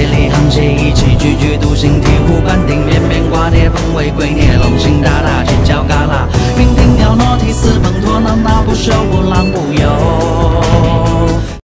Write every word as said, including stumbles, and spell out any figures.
里沆瀣一气，踽踽独行，醍醐